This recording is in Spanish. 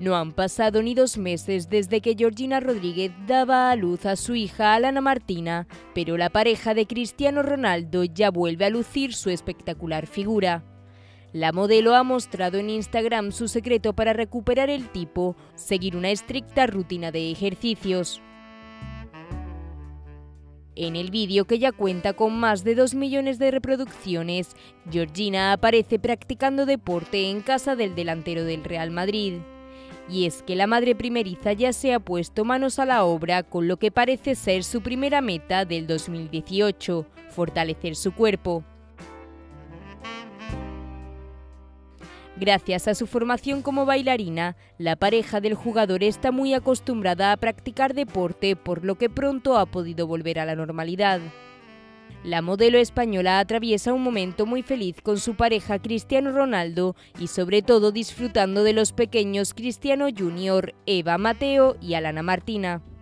No han pasado ni 2 meses desde que Georgina Rodríguez daba a luz a su hija Alana Martina, pero la pareja de Cristiano Ronaldo ya vuelve a lucir su espectacular figura. La modelo ha mostrado en Instagram su secreto para recuperar el tipo: seguir una estricta rutina de ejercicios. En el vídeo, que ya cuenta con más de 2 millones de reproducciones, Georgina aparece practicando deporte en casa del delantero del Real Madrid. Y es que la madre primeriza ya se ha puesto manos a la obra con lo que parece ser su primera meta del 2018, fortalecer su cuerpo. Gracias a su formación como bailarina, la pareja del jugador está muy acostumbrada a practicar deporte, por lo que pronto ha podido volver a la normalidad. La modelo española atraviesa un momento muy feliz con su pareja Cristiano Ronaldo y sobre todo disfrutando de los pequeños Cristiano Junior, Eva, Mateo y Alana Martina.